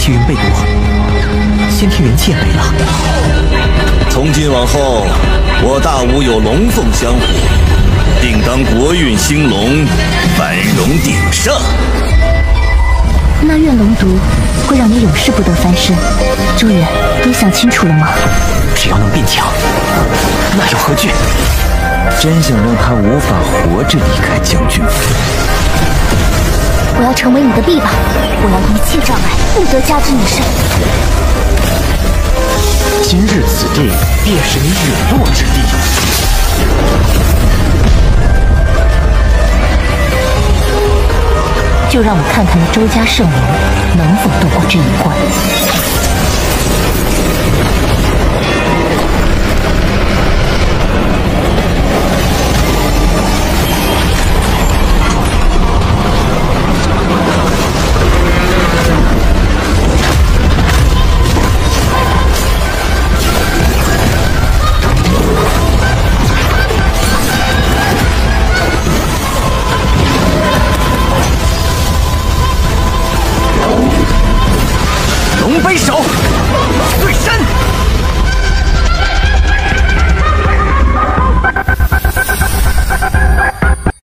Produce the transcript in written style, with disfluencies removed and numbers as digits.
气云被夺，先天元气也没了。 从今往后，我大吴有龙凤相护，定当国运兴隆，繁荣鼎盛。 那怨龙毒会让你永世不得翻身，周远，你想清楚了吗？ 只要能变强，那有何惧？ 真想让他无法活着离开将军府。 我要成为你的臂膀，我要一切障碍不得加之你身。 今日此地便是你陨落之地。 就让我看看你周家圣灵能否度过这一关。 龙背手，对身。